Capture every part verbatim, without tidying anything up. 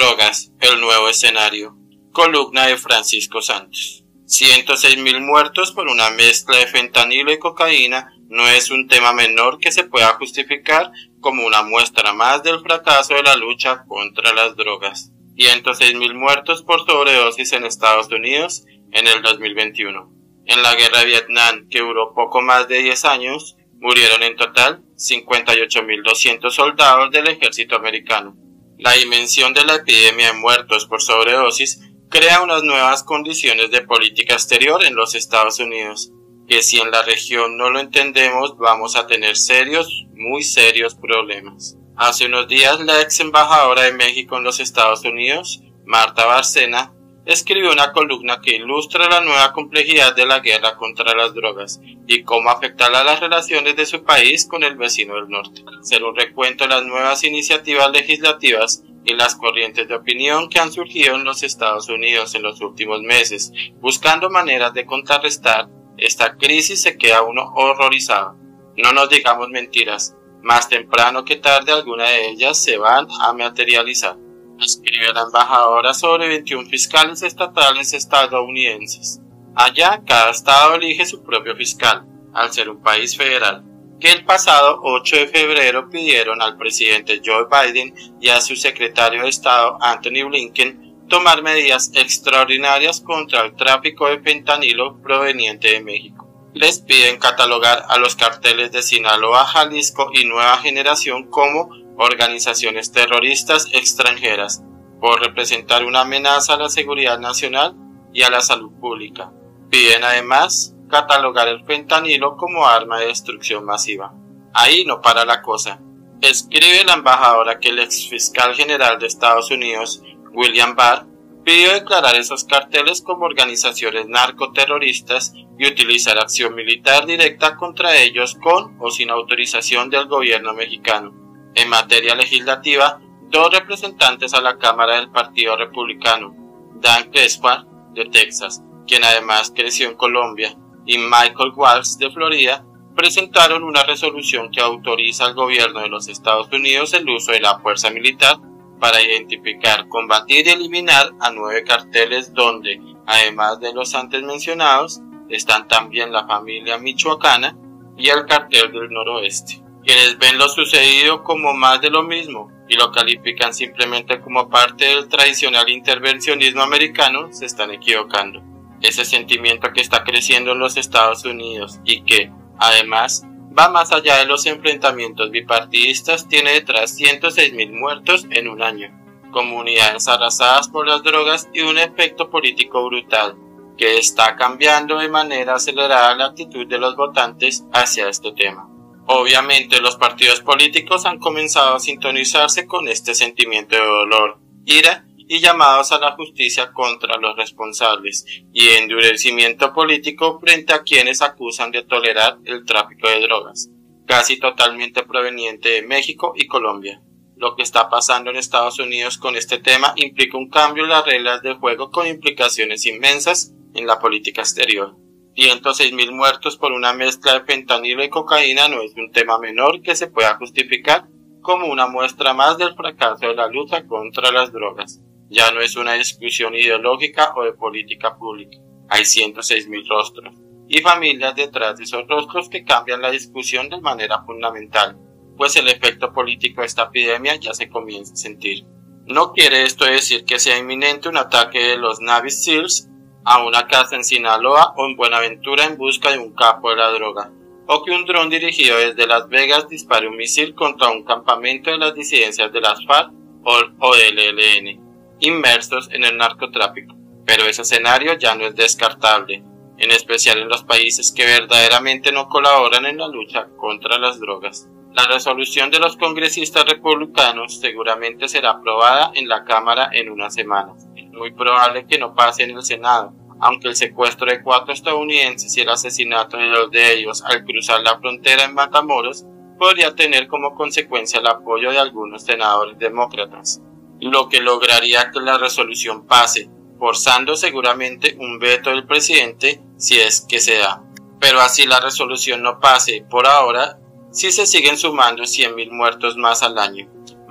Drogas, el nuevo escenario. Columna de Francisco Santos. ciento seis mil muertos por una mezcla de fentanilo y cocaína no es un tema menor que se pueda justificar como una muestra más del fracaso de la lucha contra las drogas. ciento seis mil muertos por sobredosis en Estados Unidos en el dos mil veintiuno. En la guerra de Vietnam, que duró poco más de diez años, murieron en total cincuenta y ocho mil doscientos soldados del ejército americano. La dimensión de la epidemia de muertos por sobredosis crea unas nuevas condiciones de política exterior en los Estados Unidos, que si en la región no lo entendemos vamos a tener serios, muy serios problemas. Hace unos días la ex embajadora de México en los Estados Unidos, Marta Bárcena, escribió una columna que ilustra la nueva complejidad de la guerra contra las drogas y cómo afectará las relaciones de su país con el vecino del norte. Será un recuento de las nuevas iniciativas legislativas y las corrientes de opinión que han surgido en los Estados Unidos en los últimos meses, buscando maneras de contrarrestar esta crisis. Se queda uno horrorizado. No nos digamos mentiras, más temprano que tarde alguna de ellas se van a materializar. Escribe la embajadora sobre veintiún fiscales estatales estadounidenses. Allá cada estado elige su propio fiscal, al ser un país federal, que el pasado ocho de febrero pidieron al presidente Joe Biden y a su secretario de Estado Antony Blinken tomar medidas extraordinarias contra el tráfico de fentanilo proveniente de México. Les piden catalogar a los carteles de Sinaloa, Jalisco y Nueva Generación como organizaciones terroristas extranjeras por representar una amenaza a la seguridad nacional y a la salud pública. Piden además catalogar el fentanilo como arma de destrucción masiva. Ahí no para la cosa. Escribe la embajadora que el exfiscal general de Estados Unidos, William Barr, pidió declarar esos carteles como organizaciones narcoterroristas y utilizar acción militar directa contra ellos con o sin autorización del gobierno mexicano. En materia legislativa, dos representantes a la Cámara del Partido Republicano, Dan Crespa, de Texas, quien además creció en Colombia, y Michael Waltz, de Florida, presentaron una resolución que autoriza al gobierno de los Estados Unidos el uso de la fuerza militar para identificar, combatir y eliminar a nueve carteles donde, además de los antes mencionados, están también la familia michoacana y el cartel del noroeste. Quienes ven lo sucedido como más de lo mismo y lo califican simplemente como parte del tradicional intervencionismo americano se están equivocando. Ese sentimiento que está creciendo en los Estados Unidos y que, además, va más allá de los enfrentamientos bipartidistas tiene detrás ciento seis mil muertos en un año, comunidades arrasadas por las drogas y un efecto político brutal que está cambiando de manera acelerada la actitud de los votantes hacia este tema. Obviamente los partidos políticos han comenzado a sintonizarse con este sentimiento de dolor, ira y llamados a la justicia contra los responsables y endurecimiento político frente a quienes acusan de tolerar el tráfico de drogas, casi totalmente proveniente de México y Colombia. Lo que está pasando en Estados Unidos con este tema implica un cambio en las reglas de juego con implicaciones inmensas en la política exterior. ciento seis mil muertos por una mezcla de fentanilo y cocaína no es un tema menor que se pueda justificar como una muestra más del fracaso de la lucha contra las drogas. Ya no es una discusión ideológica o de política pública. Hay ciento seis mil rostros y familias detrás de esos rostros que cambian la discusión de manera fundamental, pues el efecto político de esta epidemia ya se comienza a sentir. No quiere esto decir que sea inminente un ataque de los Navy Seals a una casa en Sinaloa o en Buenaventura en busca de un capo de la droga, o que un dron dirigido desde Las Vegas dispare un misil contra un campamento de las disidencias de las FARC o del E L N, inmersos en el narcotráfico. Pero ese escenario ya no es descartable, en especial en los países que verdaderamente no colaboran en la lucha contra las drogas. La resolución de los congresistas republicanos seguramente será aprobada en la Cámara en unas semanas. Es muy probable que no pase en el Senado, aunque el secuestro de cuatro estadounidenses y el asesinato de dos de ellos al cruzar la frontera en Matamoros podría tener como consecuencia el apoyo de algunos senadores demócratas, lo que lograría que la resolución pase, forzando seguramente un veto del presidente si es que se da. Pero así la resolución no pase, por ahora, si se siguen sumando cien mil muertos más al año,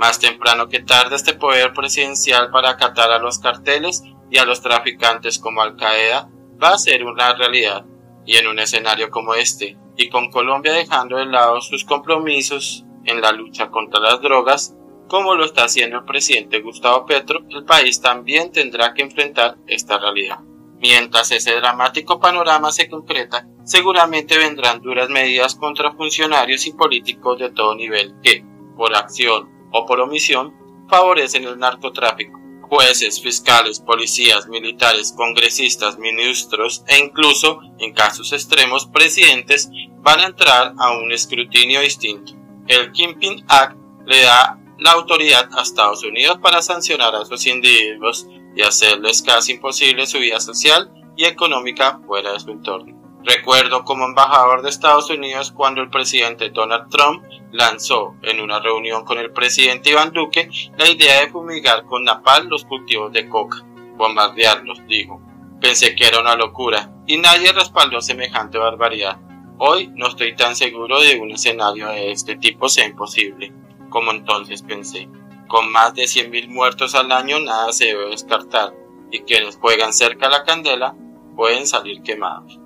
Más temprano que tarde este poder presidencial para acatar a los carteles y a los traficantes como Al Qaeda va a ser una realidad. Y en un escenario como este, y con Colombia dejando de lado sus compromisos en la lucha contra las drogas, como lo está haciendo el presidente Gustavo Petro, el país también tendrá que enfrentar esta realidad. Mientras ese dramático panorama se concreta, seguramente vendrán duras medidas contra funcionarios y políticos de todo nivel que, por acción o por omisión, favorecen el narcotráfico. Jueces, fiscales, policías, militares, congresistas, ministros e incluso, en casos extremos, presidentes van a entrar a un escrutinio distinto. El Kingpin Act le da la autoridad a Estados Unidos para sancionar a esos individuos y hacerles casi imposible su vida social y económica fuera de su entorno. Recuerdo como embajador de Estados Unidos cuando el presidente Donald Trump lanzó en una reunión con el presidente Iván Duque la idea de fumigar con napalm los cultivos de coca, bombardearlos, dijo. Pensé que era una locura y nadie respaldó semejante barbaridad. Hoy no estoy tan seguro de un escenario de este tipo sea imposible, como entonces pensé. Con más de cien mil muertos al año nada se debe descartar y quienes juegan cerca a la candela pueden salir quemados.